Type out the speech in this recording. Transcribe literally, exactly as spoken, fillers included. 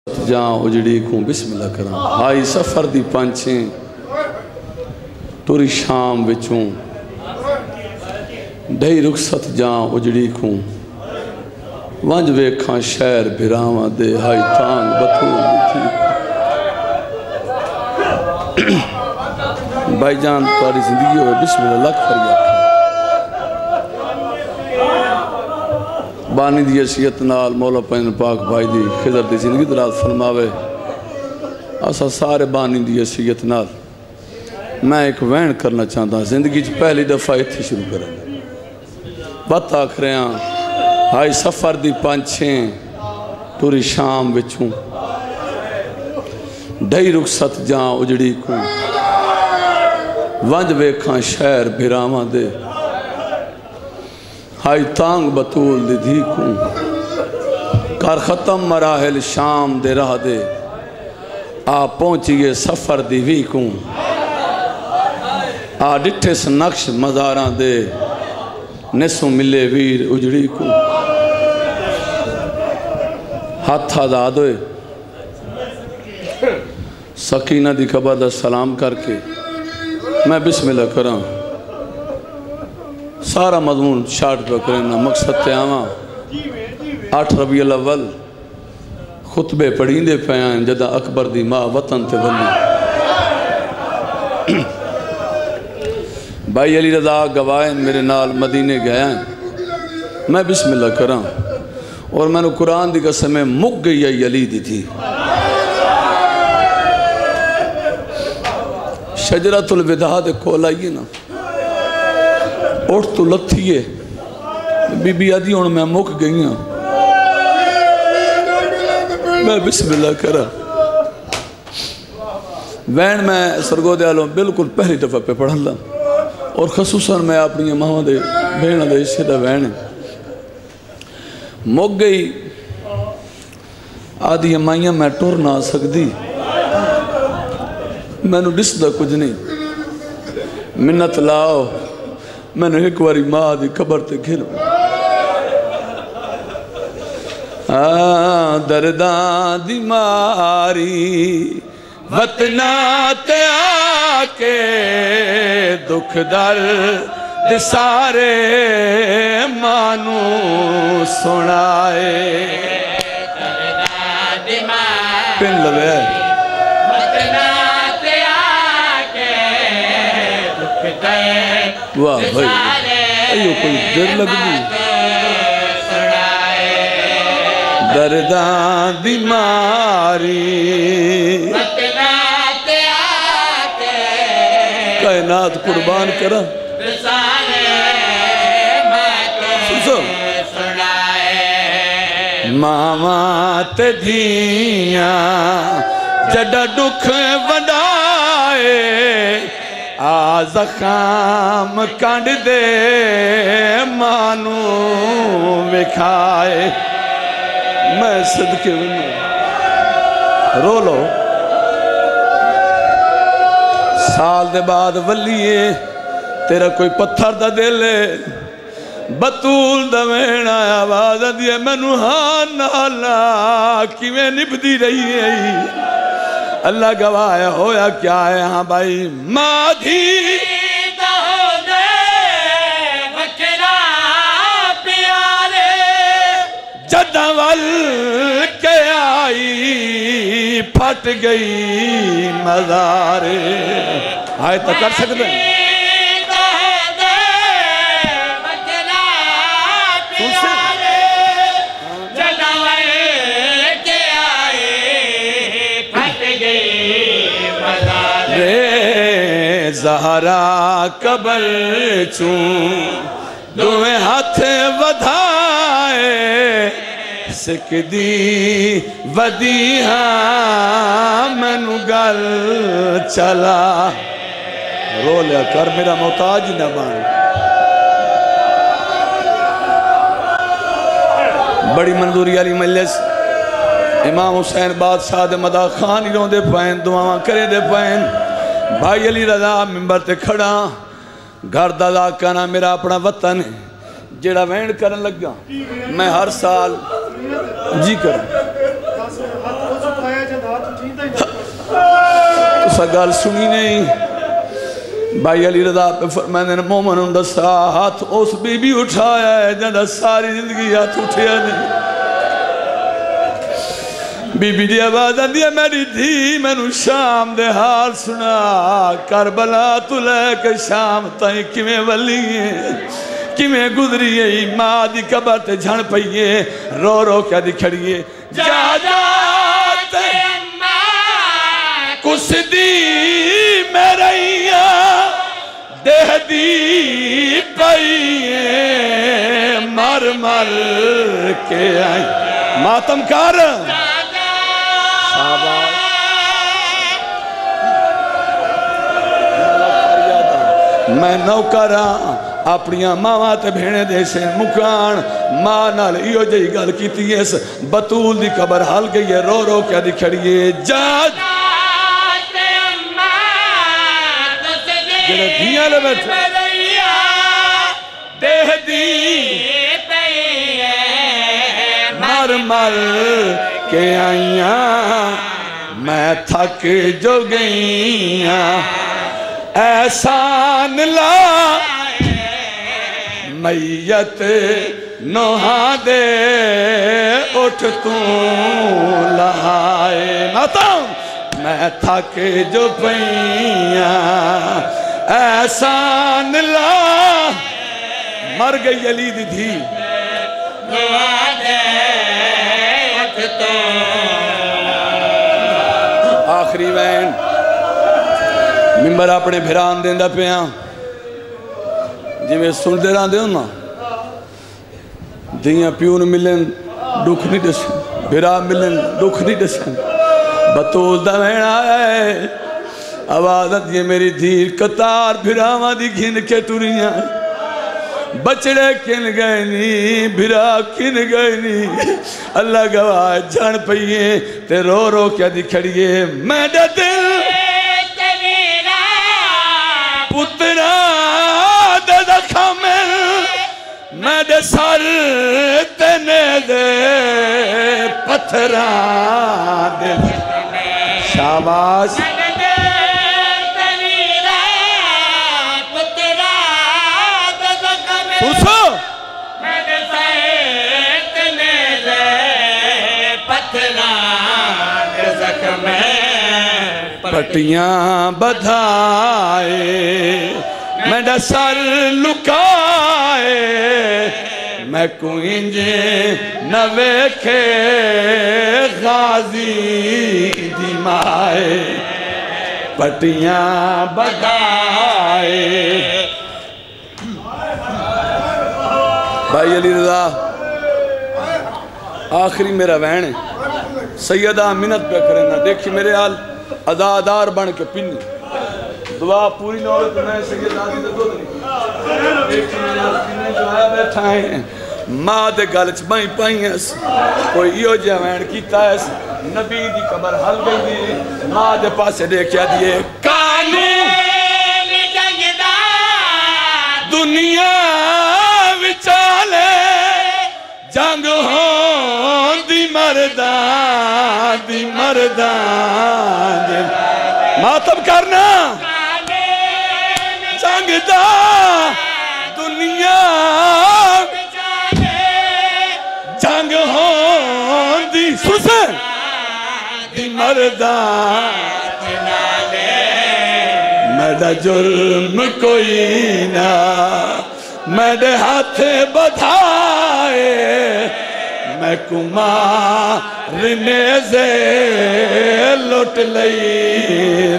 जा उजड़ी को बिस्मिल्लाह करा हाई सफर दी पंछे तुरी शाम विचों ढई रुखसत जा उजड़ी को वंज वेखा शहर भिरावा दे हाई तांग बथूल भाईजान तारी जिंदगी हो बिस्मिल्लाह लख फरिया बानी दी हसीयत नाल मौला पैन पाक भाई दी खिदर दी जिंदगी दराज फरमावे। असा सारे बानी दी हसीयत नाल मैं एक वहन करना चाहता जिंदगी पहली दफ़ा इत्थे शुरू करें बत आख रहा हाई सफ़र दी पंछे तुरी शाम विचों ढई रुखसत जा उजड़ी को वंज वेखा शहर भिरावा दे हाई तांग बतूल दी धी को कर ख़त्म मराहल शाम दे राह दे आ पहुँचिए सफ़र दी वी को आ डिठे स नक्श मज़ारा दे निसों मिले वीर उजड़ी को हाथ आज़ाद होए सकीना दी कबर दा सलाम करके मैं बिस्मिल्लाह करा सारा मजमून शार्ट पे करना मकसद ते आवा अठ रबीउल अव्वल खुतबे पढ़ींदे पे जदा अकबर दी माँ वतन ते वली भाई अली रज़ा गवाए मेरे नाल मदीने गया मैं बिस्मिल्लाह करा और मैंने कुरान दी कसम में मुक गई आई अली दी थी शजरतुल विदा दे कोल आइए ना उठ तो लथीए बीबी आदि हूँ मैं मुक गई हाँ मैं बिस्मिल्लाह करा वैन मैं सरगोदे आलों बिल्कुल पहली दफ़ा पे पढ़ ला और खसूसन मैं अपनी मावा दे भेण दे हिस्से का वैन मुक गई आदि माइया मैं टुर ना सकती मैनू दिसदा कुछ नहीं मिन्नत लाओ मैंने एक बारी माँ की खबर ते घिर दर्दा दी मारी वतना ते आके दुख दर्द सारे मानू सुनाए पिन लवे वाह भाई अयो कोई डर लगती दर्दा दी मारी कायनात कुर्बान करा मामा ते धिया जड़ा दुख वडाए आ ज़ख़म कंड दे मानू विखाए मैं सदके रो लो साल दे बाद वलीए तेरा कोई पत्थर दा दिल बतूल दा वेणा आवाज़ आंदी मैनू हाँ नाला किवें निभदी रही है अल्लाह गवाह होया क्या है हाँ भाई माधी जदवल के आई फट गई मज़ारे आए तो कर सकते हैं ज़हरा कबर चू दुए हाथ वधाए सिकदी वदीहा मैनू गल चला रो लिया कर मेरा मोहताज न बन बड़ी मंजूरी वाली मजलिस इमाम हुसैन बादशाह दे मदा खान ही रोंदे पैन दुआवां करे दे पैन भाई अली रज़ा मिंबर ते खड़ा घर दा इलाका ना मेरा अपना वतन जेड़ा वहन करन लगा मैं हर साल जी कर तुसा गल सुनी नहीं। भाई अली रज़ा पे फरमाते ने मोमन दसा हाथ उस बीबी उठाया है जदा सारी जिंदगी हाथ उठिया नहीं। बीबी दी आवाज आती है मेरी धी मैनू शाम दे हाल सुना, करबला तू लैके शाम ताई किवें वली है किवें गुजरी है। मां दी कबर ते झण पईए रो रो के दी खड़िए जा जा कुछ दी मेरैया देह दी पईए मर मर के आई मातम कर मैं नौकरा अपनिया मावां ते भेणे दे से मुकान मां नाल इहो जही गल कीती इस बतूल दी कबर हल गई है रो रो के दी खड़िए जा जेड़े धियां ले बैठे देह दी मर मर के आईया मैं थक जो गईया एहसान ला मैयत नोहा दे उठ तू लहाए माता मैं थक जो पईया एहसान ला मर गई अली दी धी नोहा दे उठ तू आखिरी वैन मिंबर अपने फिरान देंदा पिया जिमें सुनते रहते हो ना धियां प्यू न मिलन दुख नहीं दसन फिरा मिलन दुख नहीं दसन बतूल दा वैन आया है आवाज आती है मेरी धी कतार फिरावां दी घिन के टुरियां बचड़े किन गए नी भिरा किन गए नी अल्लाह गवाह जान पईए ते रो रो क्या दी खड़िए मैं दिल पुत्रा दे खामिल मेरे सर तेने दे पत्थरा दे शाबाश पूछो मेरे सर तेने दे पत्थरा दे जख्म पट्टियां बधाए मेरा सर लुकाए मैं कुंज न वेखे गाजी दी माए पट्टियां बधाए। भाई अली रज़ा आखिरी मेरा वैन है सैयदा मिन्नत पे करे ना देखी मेरे हाल अदादार बन के पिन्नी दुआ पूरी न हो तो मैं सैयदा दी तो नहीं देखी मेरे हाल पिन्ने जो है बैठा है मां दे गल च बाई पाई कोई इहो जिहा वैन कीता है नबी दी कबर हल गई मां दे पासे देखिया दिए कानू दुनिया विचाले जंग हो दी मरदा दी मरदा मातम करना जंग दा दुनिया जंग हो दी सुसे दी मरदा मेरा जुर्म कोई ना मेरे हाथ बधाए मैं कुमार ने से लुट लई